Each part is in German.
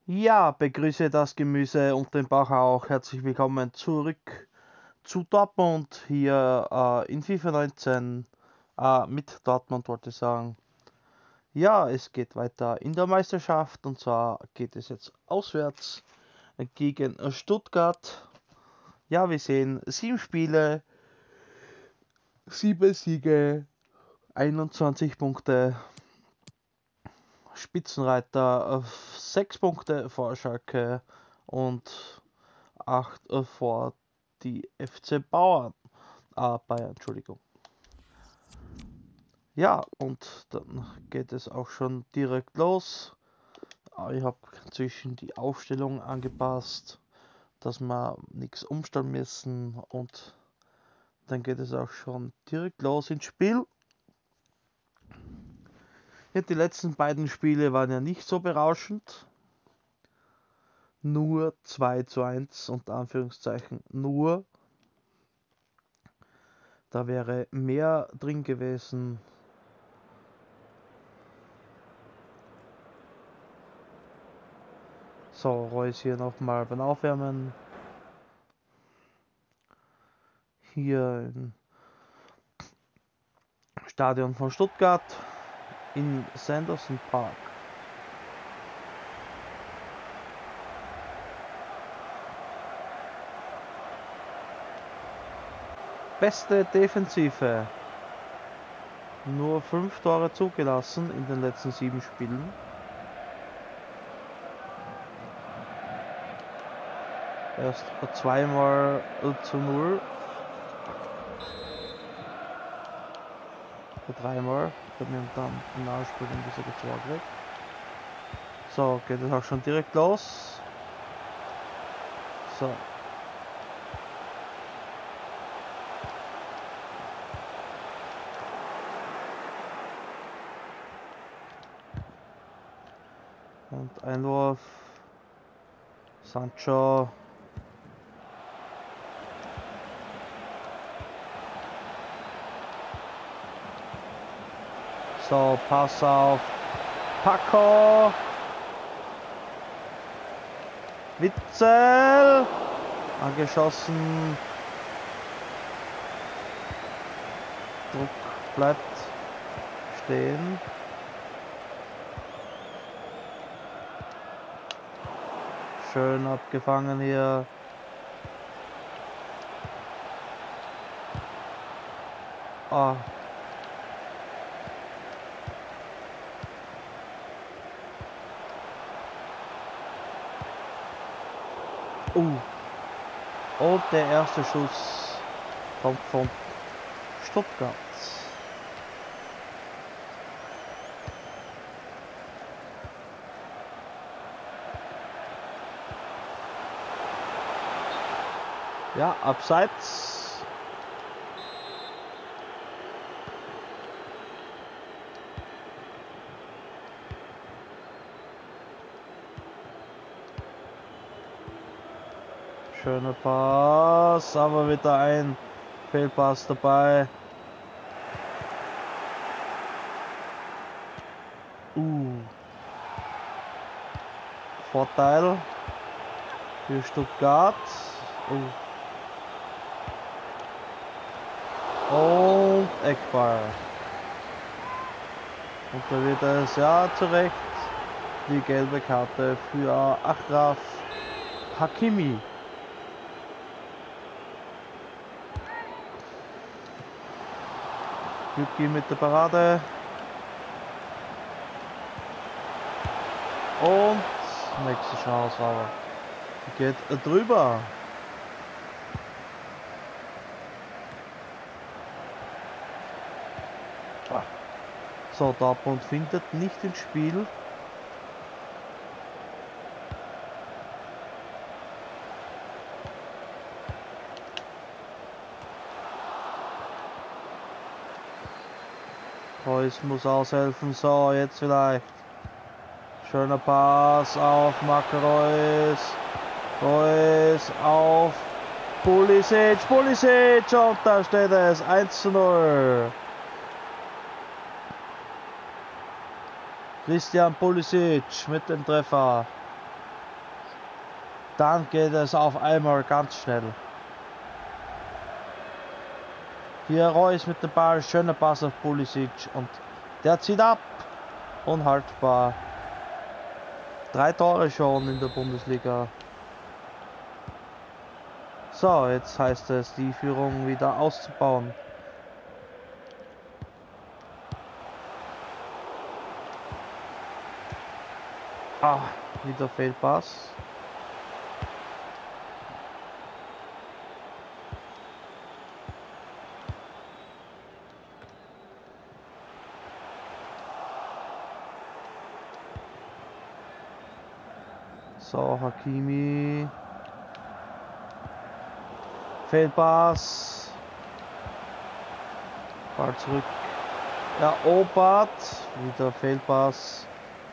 Ja, begrüße das Gemüse und den Bauch auch. Herzlich willkommen zurück zu Dortmund hier in FIFA 19 mit Dortmund wollte ich sagen. Ja, es geht weiter in der Meisterschaft und zwar geht es jetzt auswärts gegen Stuttgart. Ja, wir sehen 7 Spiele, 7 Siege, 21 Punkte. Spitzenreiter 6 Punkte vor Schalke und 8 vor die FC Bayern, Entschuldigung. Ja, und dann geht es auch schon direkt los. Ich habe inzwischen die Aufstellung angepasst, dass wir nichts umstellen müssen und dann geht es auch schon direkt los ins Spiel. Ja, die letzten beiden Spiele waren ja nicht so berauschend. Nur 2:1 unter Anführungszeichen nur. Da wäre mehr drin gewesen. So, Reus hier nochmal beim Aufwärmen. Hier im Stadion von Stuttgart in Sanderson Park. Beste Defensive. Nur 5 Tore zugelassen in den letzten 7 Spielen. Erst zweimal zu 0. Dreimal. Ich habe mir dann im Nachspiel ein bisschen gezogen. So, geht es auch schon direkt los. So. Und Einwurf. Sancho. So, Pass auf Paco. Witzel. Angeschossen. Druck bleibt stehen. Schön abgefangen hier. Ah. Und der erste Schuss kommt von Stuttgart. Ja, abseits. Schöner Pass, aber wieder ein Fehlpass dabei. Vorteil für Stuttgart. Und Eckball. Und da wird es ja zu Recht die gelbe Karte für Achraf Hakimi. Glücki mit der Parade. Und nächste Chance, aber die geht drüber. So, Dortmund findet nicht ins Spiel. Reus muss aushelfen. So, jetzt vielleicht. Schöner Pass auf Marco Reus. Reus auf Pulisic. Pulisic und da steht es 1:0. Christian Pulisic mit dem Treffer. dann geht es auf einmal ganz schnell. Hier Reus mit dem Ball, schöner Pass auf Pulisic und der zieht ab. Unhaltbar. 3 Tore schon in der Bundesliga. So, jetzt heißt es, die Führung wieder auszubauen. Ah, wieder Fehlpass. So, Hakimi. Fehlpass. Ball zurück. Erobert. Wieder Fehlpass.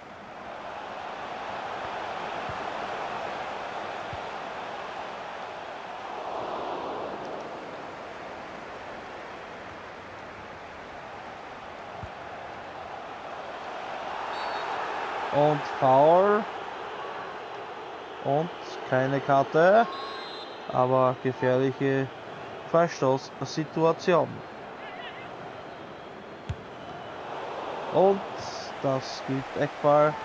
Und Foul. Und keine Karte. Aber gefährliche Verstoßsituation. Und das gibt Eckball.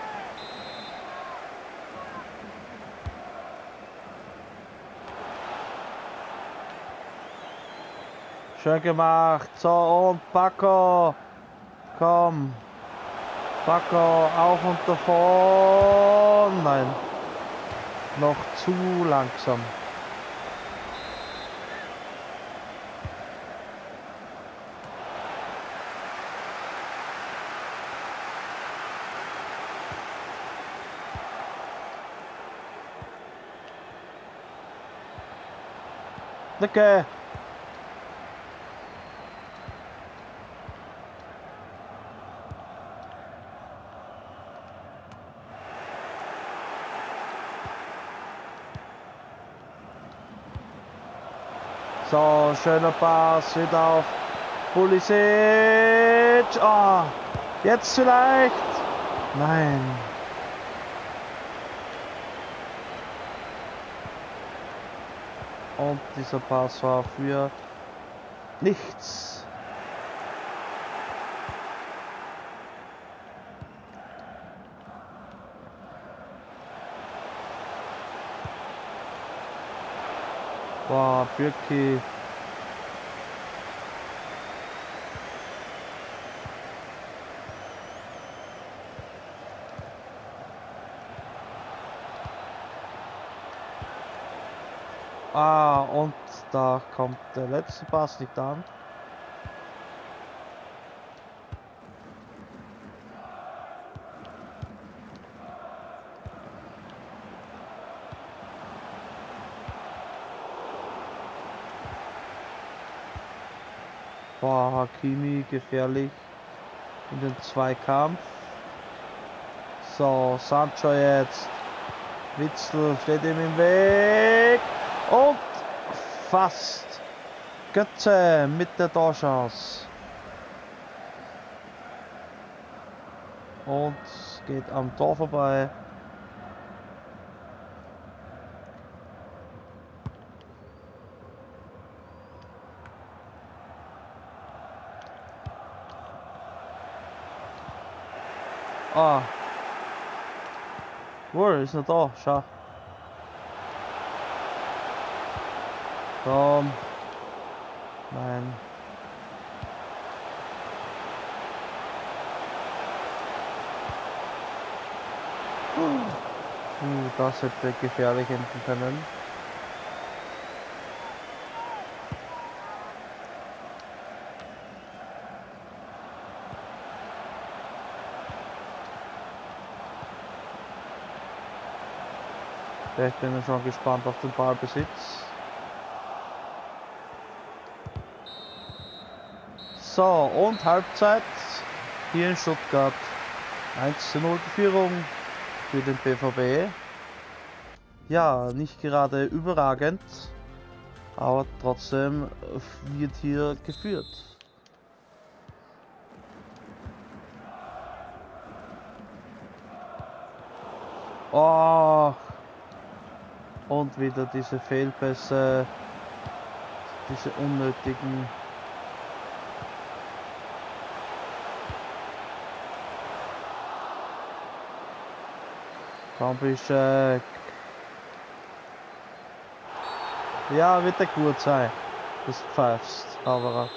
Schön gemacht. So, und Paco. Komm. Paco auf und davon. Nein. Noch zu langsam. Okay. So, schöner Pass, wieder auf Pulisic. Oh, jetzt vielleicht. Nein. Und dieser Pass war für nichts. Boah, Birki. Ah, und da kommt der letzte Pass nicht an. Boah, Hakimi gefährlich in den Zweikampf. So, Sancho jetzt. Witzel steht ihm im Weg. Und fast. Götze mit der Torchance. Und geht am Tor vorbei. Ah. Wo ist er da? Schau. Komm. Nein. Das hätte gefährlich enden können. Ich bin schon gespannt auf den Ballbesitz. So, und Halbzeit hier in Stuttgart. 1:0 die Führung für den BVB. Ja, nicht gerade überragend, aber trotzdem wird hier geführt. Oh, Und wieder diese Fehlpässe, diese unnötigen. Kampischek. Ja, wird der gut sein. Das pfeifst, aber.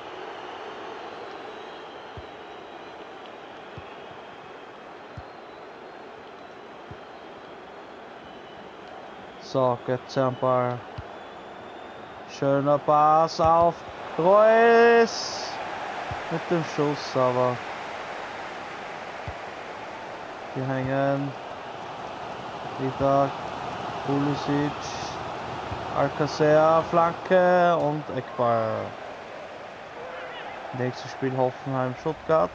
So, Götze am Ball. Schöner Pass auf Reus. Mit dem Schuss, aber. Die hängen. Wieder Pulisic. Alcacer, Flanke und Eckball. Nächstes Spiel Hoffenheim, Stuttgart.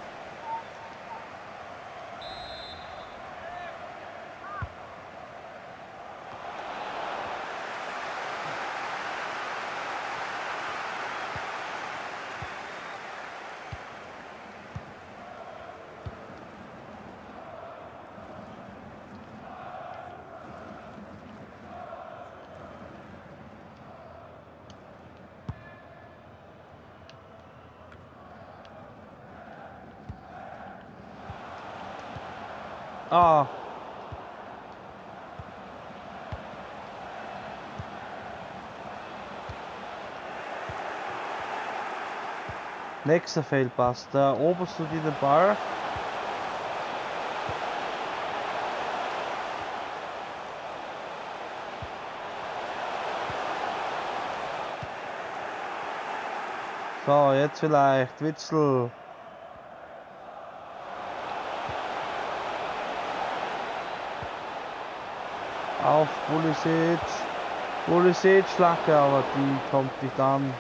Ah. Nächster Fehlpass. Da eroberst du dir den Ball. So, jetzt vielleicht Witzel. Auf Pulisic. Pulisic, Flanke, aber die kommt nicht an.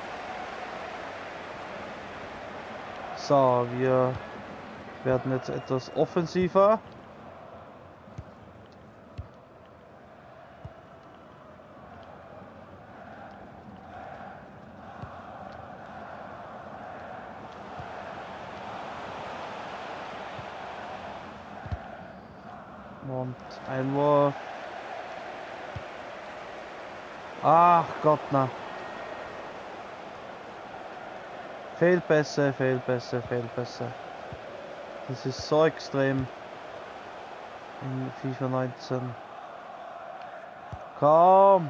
So, wir werden jetzt etwas offensiver. Und Einwurf. Ach Gott, na. Fehlpässe, Fehlpässe, Fehlpässe. Das ist so extrem in FIFA 19. Komm!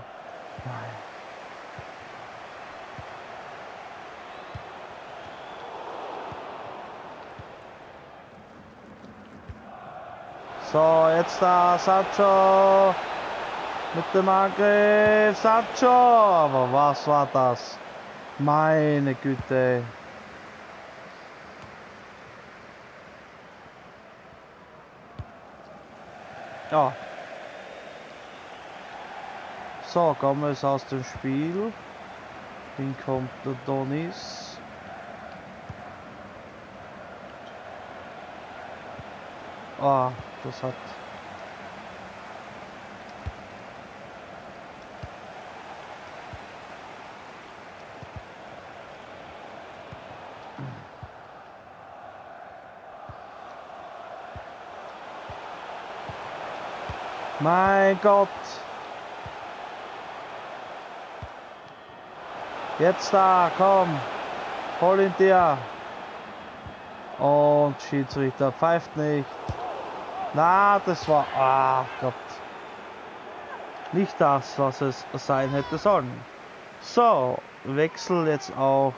So, jetzt da Sancho mit dem Angriff. Sancho! Aber was war das? Meine Güte. Ja. So, Gomez aus dem Spiel. Dann kommt der Donis. Ah, das hat. Mein Gott! Jetzt da, komm! Hol ihn dir! Und Schiedsrichter pfeift nicht. Na, das war... Ach Gott. Nicht das, was es sein hätte sollen. So, Wechsel jetzt auch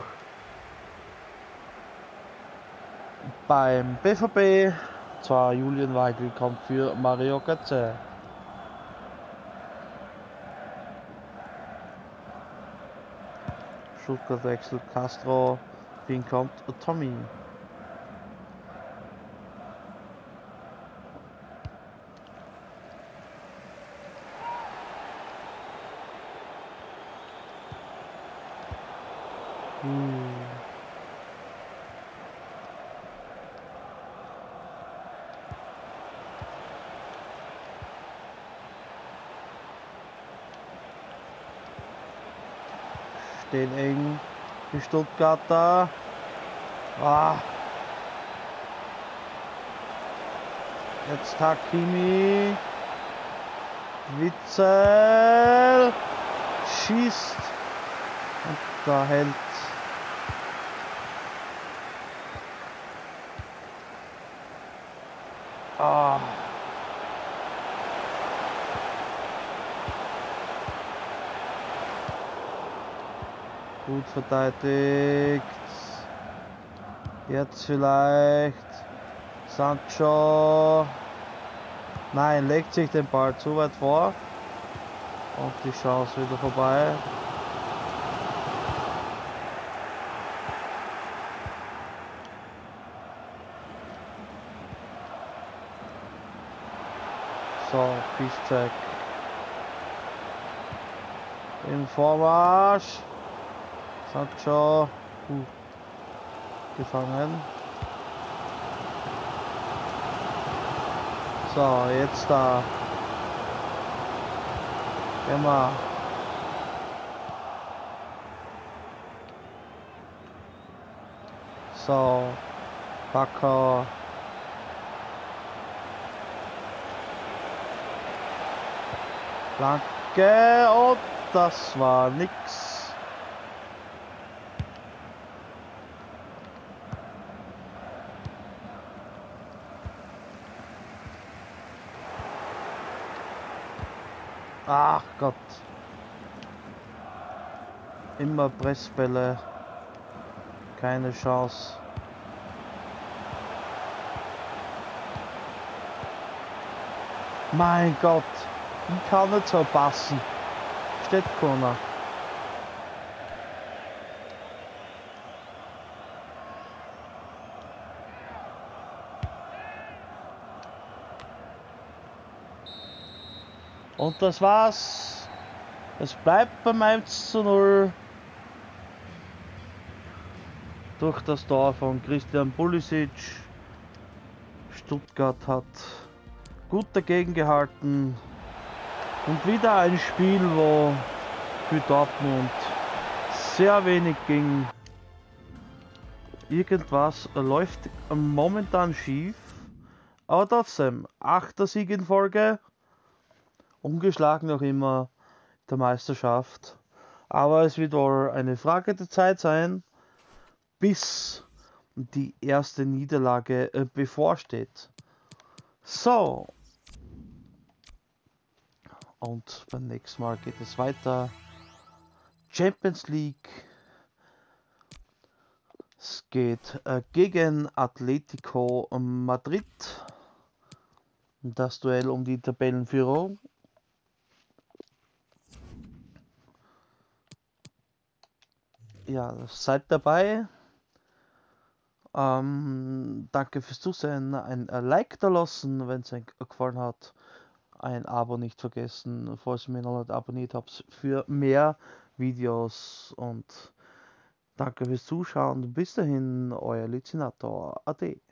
beim BVB. Zwar Julian Weigl kommt für Mario Götze. Stuttgart wechselt Castro. Wen kommt Tommy? Stehen eng die Stuttgarter. Ah. Jetzt Hakimi. Witzel schießt und da hält gut verteidigt. Jetzt vielleicht Sancho. Nein, legt sich den Ball zu weit vor. Und die Chance wieder vorbei. So, Piszczek. Im Vormarsch. Sancho. Gefangen. So, jetzt da. Immer. So. Backer. Flanke und das war nix. Ach Gott. Immer Pressbälle. Keine Chance. Mein Gott. Ich kann nicht so passen. Steht keiner. Und das war's. Es bleibt beim 1:0. Durch das Tor von Christian Pulisic. Stuttgart hat gut dagegen gehalten. Und wieder ein Spiel, wo für Dortmund sehr wenig ging. Irgendwas läuft momentan schief. Aber trotzdem, 8. Sieg in Folge. Ungeschlagen noch immer der Meisterschaft. Aber es wird wohl eine Frage der Zeit sein, bis die erste Niederlage bevorsteht. So. Und beim nächsten Mal geht es weiter. Champions League. Es geht gegen Atletico Madrid. Das Duell um die Tabellenführung. Ja, seid dabei. Danke fürs Zusehen. Ein Like da lassen, wenn es euch gefallen hat. Ein Abo nicht vergessen, falls ihr mich noch nicht abonniert habt, für mehr Videos. Und danke fürs Zuschauen. Bis dahin, euer Luzinator. Ade.